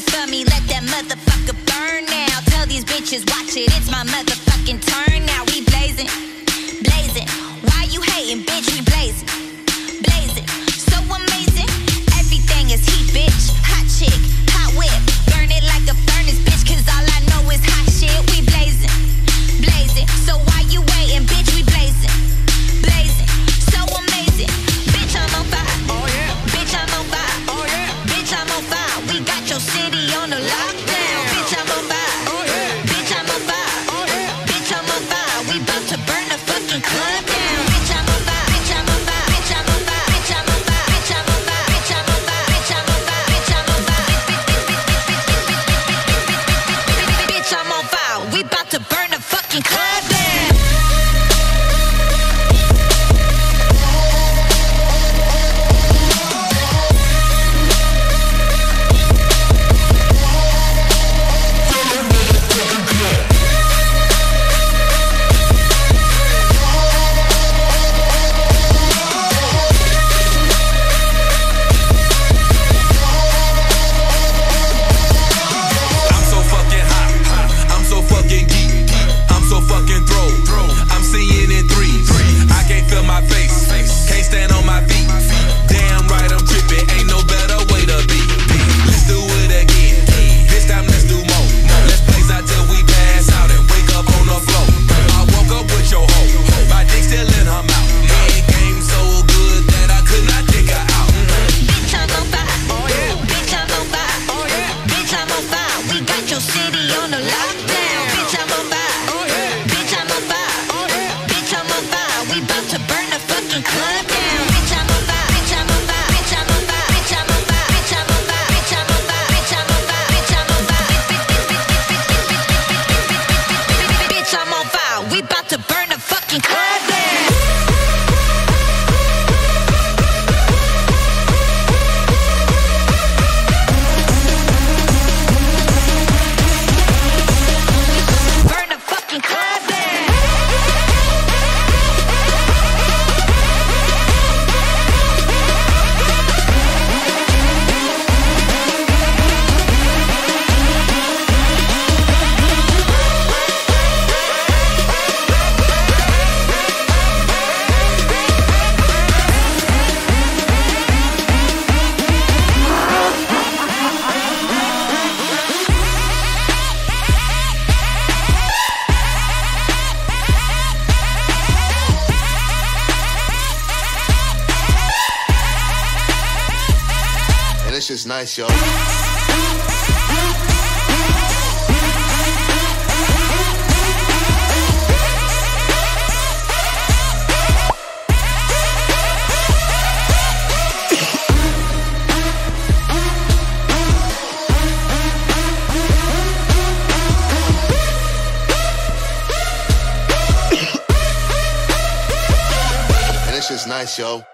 for me, let that motherfucker burn now. Tell these bitches, watch it, it's my motherfucking turn now. We blazing, blazing. Why you hating, bitch? We blazing, blazing. So amazing, everything is heat, bitch. Hot chick, hot whip, burn it like a furnace, bitch. Cause all I know is hot shit. We blazing, blazing. So why you waiting, bitch? We blazing, blazing. So amazing, bitch. I'm on fire. Oh yeah, bitch. I'm on fire. Oh yeah, bitch. I'm on fire. We got your city on the lockdown. Bitch, I'm on fire. Oh yeah, bitch. I'm on fire. Oh yeah, bitch. I'm on fire. We bout to burn the fucking club down. Bitch, I'm on fire. Bitch, I'm on fire. Bitch, I'm on fire. Bitch, I'm on fire. Bitch, I'm on fire. Bitch, I'm on fire. Bitch, I'm on fire. Bitch, I'm on fire. Bitch, I'm on fire. We bout to burn the fucking club down. We bout to burn the fucking club down. Burn the fucking club down. It's just nice, yo. And it's just nice, yo.